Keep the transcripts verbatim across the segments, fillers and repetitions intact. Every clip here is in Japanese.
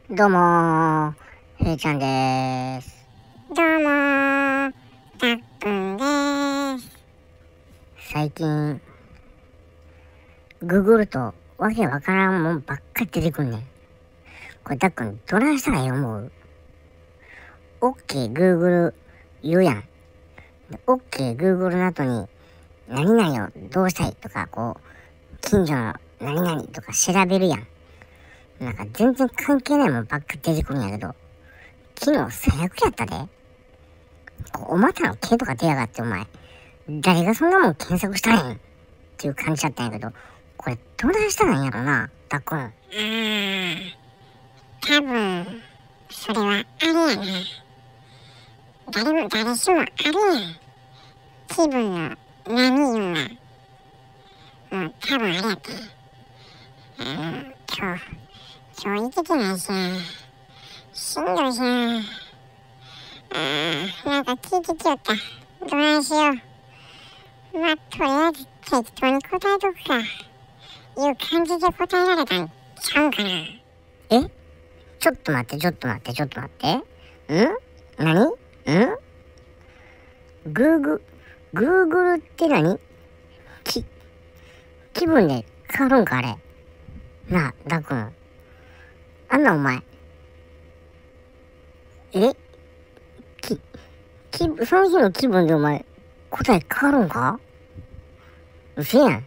どうもー、へいちゃんでーす。 どうもー、たっくんでーす。 最近、ググるとわけわからんもんばっかり出てくんねん。これたっくん、どないしたらええ思う？オッケーグーグル言うやん。オッケーグーグルの後に、何々をどうしたいとか、こう、近所の何々とか調べるやん。なんか全然関係ないもんばっかり出てくるんやけど、昨日最悪やったで。こうお股の毛とか出やがってお前。誰がそんなもん検索したんやんっていう感じだったんやけど、これどないしたらいいんやろな、たっくん。 あー、多分、それはあれやな。誰も誰しもあるやん。気分の波いうのが。もう多分あれやって。あの、今日、今日行けてないしな。しんどいしな。あー、なんか聞いてきよった。どないしよう。まあ、とりあえず適当に答えとくか。いう感じで答えられたんちゃうんかな。 えちょっと待って、ちょっと待って、ちょっと待って。ん何んグーグ、グーグルって何き、気分で変わるんかあれ。なあ、だくん。あんなお前。えき、き、その日の気分でお前、答え変わるんか？うせやん。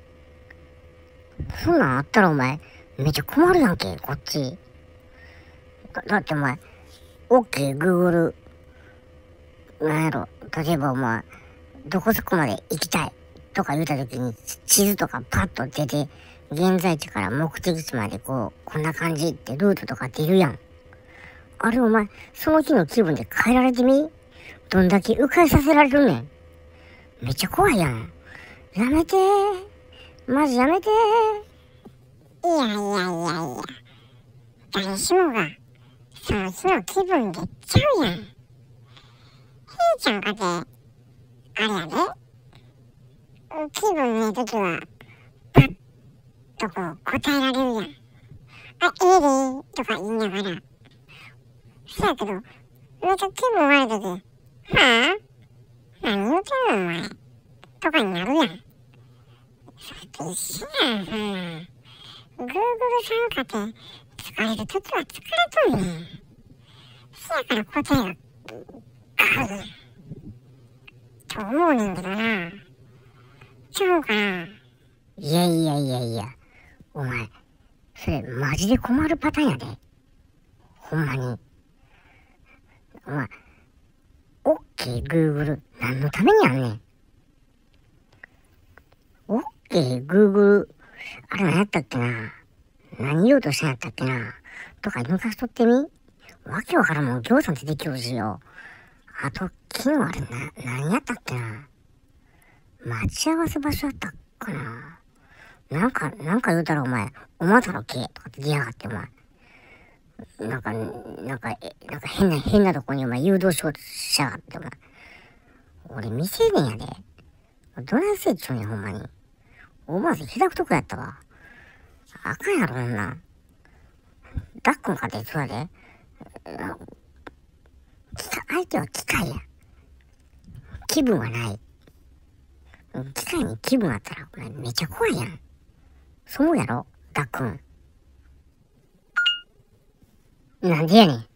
そんなんあったらお前、めっちゃ困るやんけ、こっち。だ、だってお前、オッケー、グーグル、なんやろ、例えばお前、どこそこまで行きたいとか言うた時に、地図とかパッと出て、現在地から目的地までこう、こんな感じってルートとか出るやん。あれお前、その日の気分で変えられてみ？どんだけ迂回させられるねん。めっちゃ怖いやん。やめてー。マジやめてー。 いやいやいやいや。誰しもが、その日の気分でちゃうやん。ひーちゃんかて、あれやで。気分ねえときは、パッとこう答えられるやん。あ、ええでーとか言いながら。そやけど、めっちゃ気分悪いとき、はぁ、何言うてんのお前。とかになるやん。それと一緒やん、そんなん。グーグルさんかて、疲れるときは疲れとんねん。そやから答えが変わる。と思うねんけどな。ちゃうかな。 いやいやいやいや。お前、それマジで困るパターンやで。ほんまに。お前、オッケーグーグル何のためにあんねん。オッケーグーグルあれ何やったっけな。何言おうとしたんやったっけな。とか抜かしとってみ。わけわからんもんぎょうさん出てきよるしよ。あと、昨日あれな、何やったっけな。待ち合わせ場所やったっかな。なんか、なんか言うたらお前、お股の毛とかって出やがってお前。なんか、なんか、え、なんか変な、変なとこにお前誘導しようとしやがってお前。俺未成年やで。どないせいっちゅうんやほんまに。思わず開くとこやったわ。あかんやろそんなん。ダックンかてそうやで。相手は機械や。気分はない。機械に気分あったらお前めっちゃ怖いやん。そうやろダックン。なんでやねん。